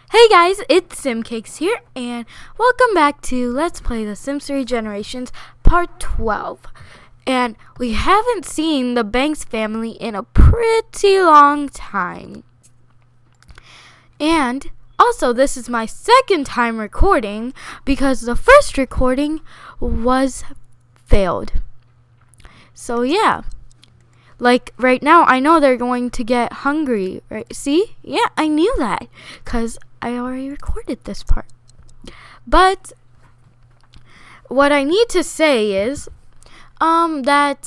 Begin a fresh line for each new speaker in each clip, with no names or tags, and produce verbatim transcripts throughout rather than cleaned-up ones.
Hey guys, it's SimCakes here, and welcome back to Let's Play The Sims three Generations Part twelve. And we haven't seen the Banks family in a pretty long time. And also, this is my second time recording because the first recording was failed. So yeah. Like, right now, I know they're going to get hungry, right? See? Yeah, I knew that, because I already recorded this part. But, what I need to say is, um, that,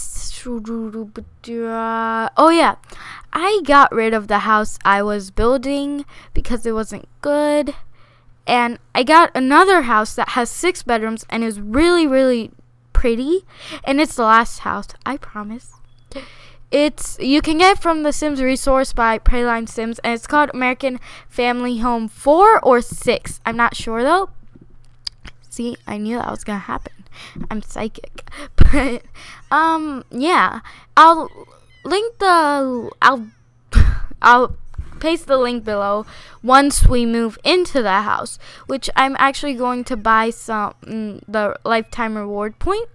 oh yeah, I got rid of the house I was building because it wasn't good, and I got another house that has six bedrooms and is really, really pretty, and it's the last house, I promise. It's you can get from the Sims resource by Prayline Sims, and it's called American Family Home four or six. I'm not sure though. See, I knew that was gonna happen. I'm psychic, but um, yeah. I'll link the I'll I'll paste the link below once we move into the house, which I'm actually going to buy some mm, the lifetime reward point.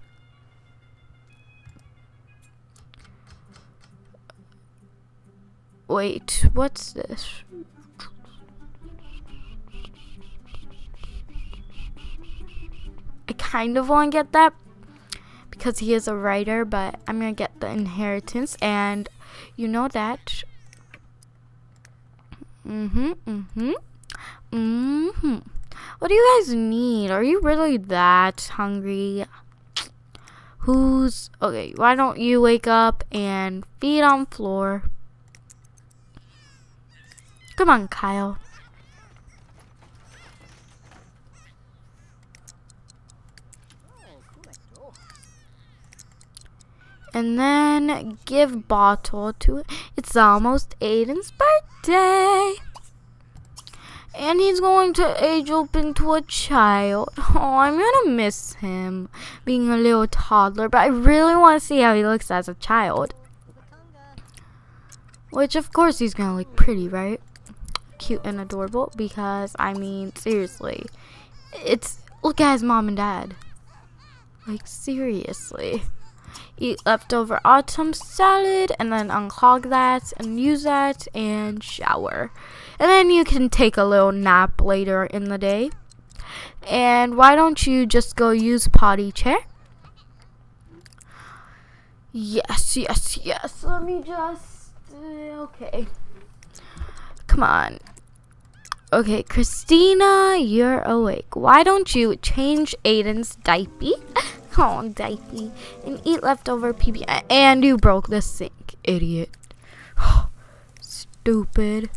Wait, what's this? I kind of want to get that because he is a writer, but I'm going to get the inheritance, and you know that. Mm-hmm, mm-hmm, mm-hmm. What do you guys need? Are you really that hungry? Who's, okay, why don't you wake up and feed on floor? Come on, Kyle. And then give bottle to it. It's almost Aiden's birthday. And he's going to age up into a child. Oh, I'm going to miss him being a little toddler. But I really want to see how he looks as a child. Which, of course, he's going to look pretty, right? Cute and adorable, because I mean, seriously, it's look at his mom and dad. Like, seriously. Eat leftover autumn salad and then unclog that and use that and shower, and then you can take a little nap later in the day. And why don't you just go use potty chair? Yes, yes, yes. Let me just uh, okay. Come on. Okay, Christina, you're awake. Why don't you change Aiden's diaper? Oh, diaper. And eat leftover P B. And you broke the sink, idiot. Stupid.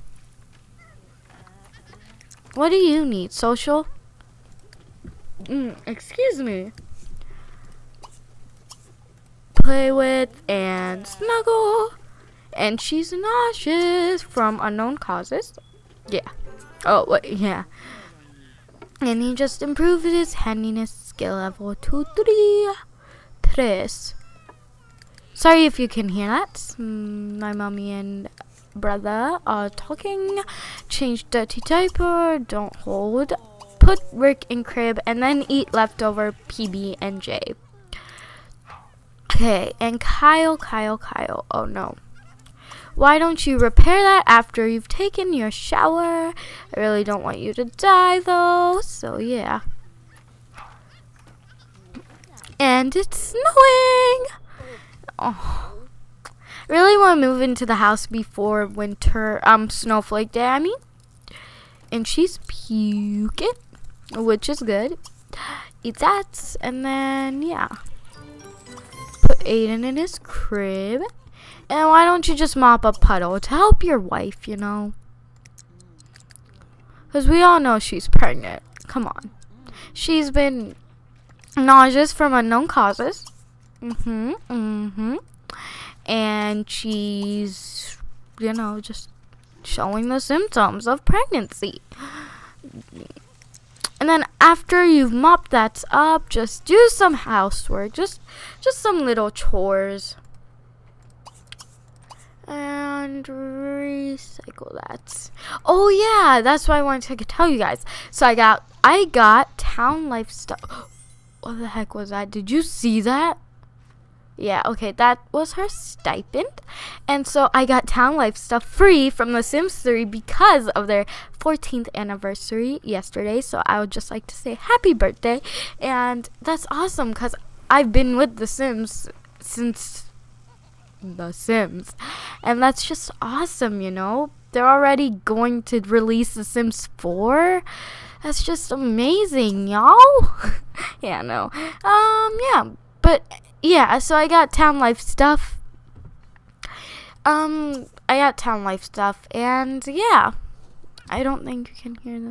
What do you need? Social? Mm, excuse me. Play with and snuggle. And she's nauseous from unknown causes. Yeah. Oh, wait, yeah. And he just improved his handiness skill level to three. Tres. Sorry if you can hear that. Mm, my mommy and brother are talking. Change dirty diaper. Don't hold. Put Rick in crib and then eat leftover P B and J. Okay, and Kyle, Kyle, Kyle. Oh, no. Why don't you repair that after you've taken your shower? I really don't want you to die, though. So, yeah. And it's snowing. Oh. I really want to move into the house before winter, um, snowflake day, I mean. And she's puking, which is good. Eat that, and then, yeah. Put Aiden in his crib. And why don't you just mop a puddle to help your wife, you know? Because we all know she's pregnant. Come on. She's been nauseous from unknown causes. Mm-hmm, mm-hmm. And she's, you know, just showing the symptoms of pregnancy. And then after you've mopped that up, just do some housework. Just, just some little chores. and recycle that. Oh yeah, that's what I wanted to tell you guys. So I got I got Town Life stuff. What the heck was that? Did you see that? Yeah, okay, that was her stipend. And so I got Town Life stuff free from The Sims three because of their fourteenth anniversary yesterday. So I would just like to say happy birthday. And that's awesome because I've been with The Sims since The Sims. And that's just awesome, you know? They're already going to release The Sims four. That's just amazing, y'all. Yeah, no. Um, yeah, but... Yeah, so I got Town Life stuff. Um, I got Town Life stuff, and yeah, I don't think you can hear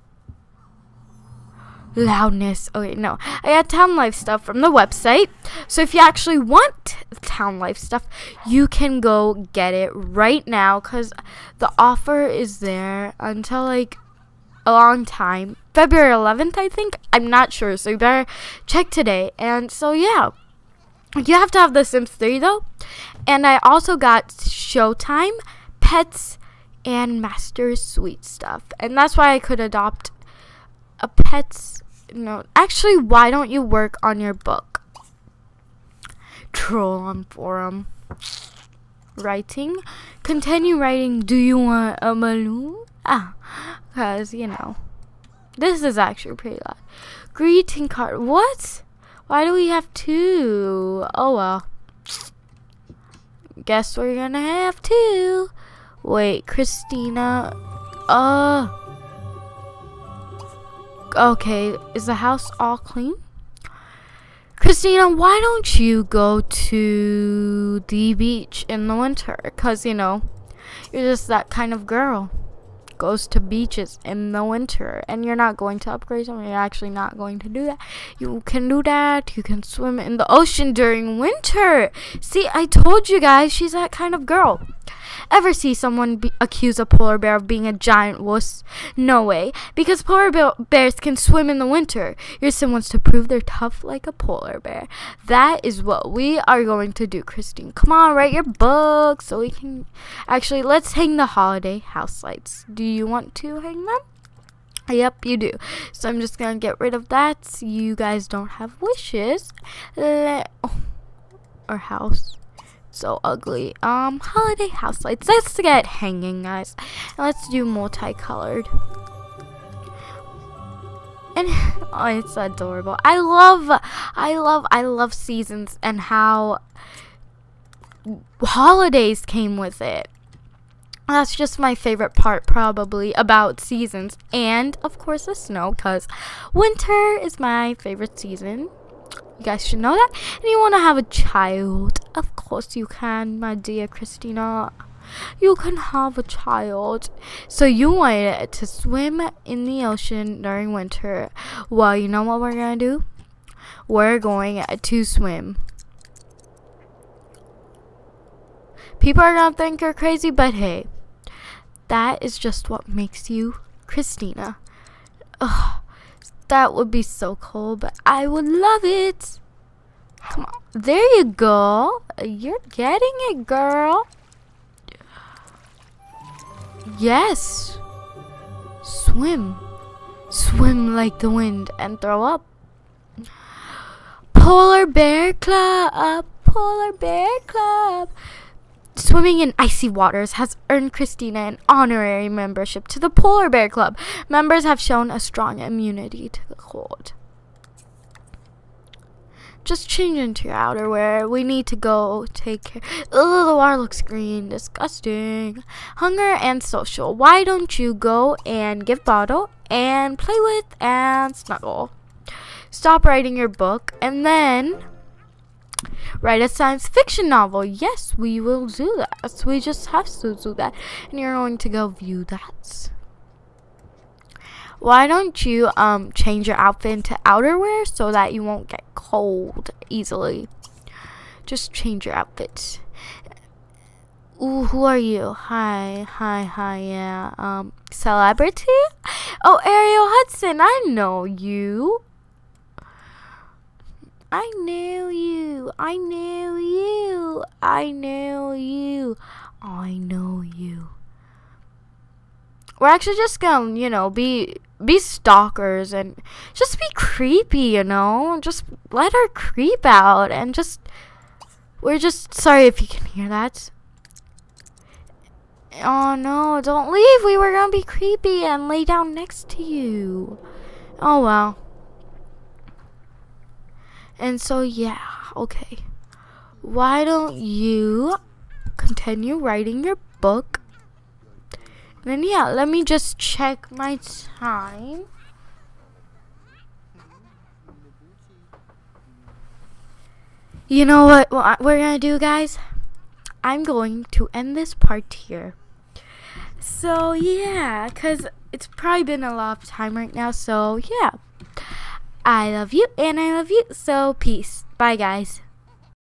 the loudness. Okay, no, I got Town Life stuff from the website. So if you actually want Town Life stuff, you can go get it right now, because the offer is there until like a long time. February eleventh, I think. I'm not sure, so you better check today. And so, yeah. You have to have The Sims three though. And I also got Showtime, Pets, and Master Suite stuff. And that's why I could adopt a Pets. No, actually, why don't you work on your book? Troll on forum. Writing. Continue writing. Do you want a balloon? Ah, because, you know. This is actually pretty loud. Greeting card. What? Why do we have two? Oh, well. Guess we're gonna have two. Wait, Christina. Uh. Okay, is the house all clean? Christina, why don't you go to the beach in the winter? Because, you know, you're just that kind of girl. Goes to beaches in the winter, and you're not going to upgrade something. You're actually not going to do that. You can do that. You can swim in the ocean during winter. See, I told you guys, she's that kind of girl. Ever see someone be- accuse a polar bear of being a giant wuss? No way, because polar be- bears can swim in the winter. Your sim wants to prove they're tough like a polar bear. That is what we are going to do, Christine. Come on, write your book so we can... Actually, let's hang the holiday house lights. Do you want to hang them? Yep, you do. So I'm just gonna get rid of that. You guys don't have wishes. Le- oh. Or house. So ugly. Um, holiday house lights. Let's get hanging, guys. And let's do multicolored. And oh, it's adorable. I love, I love, I love seasons and how holidays came with it. That's just my favorite part, probably, about seasons. And, of course, the snow, because winter is my favorite season. You guys should know that. And you want to have a child. Of course you can, my dear Christina. You can have a child. So you wanted to swim in the ocean during winter. Well, you know what we're going to do? We're going to swim. People are going to think you're crazy, but hey. That is just what makes you Christina. Ugh. That would be so cool, but I would love it. Come on. There you go. You're getting it, girl. Yes. Swim. Swim like the wind and throw up. Polar Bear Club. Polar Bear Club. Swimming in icy waters has earned Christina an honorary membership to the Polar Bear Club. Members have shown a strong immunity to the cold. Just change into your outerwear. We need to go take care. Ugh, the water looks green. Disgusting. Hunger and social. Why don't you go and give bottle and play with and snuggle? Stop writing your book and then... write a science fiction novel. Yes, we will do that. So we just have to do that. And you're going to go view that. Why don't you um change your outfit into outerwear so that you won't get cold easily? Just change your outfit. Ooh, who are you? Hi, hi, hi, yeah. Um, celebrity? Oh, Ariel Hudson, I know you. I know you. I know you. I know you. I know you. We're actually just gonna, you know, be be stalkers and just be creepy, you know? Just let our creep out and just we're just sorry if you can hear that. Oh no, don't leave. We were gonna be creepy and lay down next to you. Oh well. And so yeah, okay. Why don't you continue writing your book? And then yeah, let me just check my time. You know what, what we're gonna do, guys? I'm going to end this part here. So yeah, because it's probably been a lot of time right now. So yeah, I love you and I love you. So peace. Bye, guys.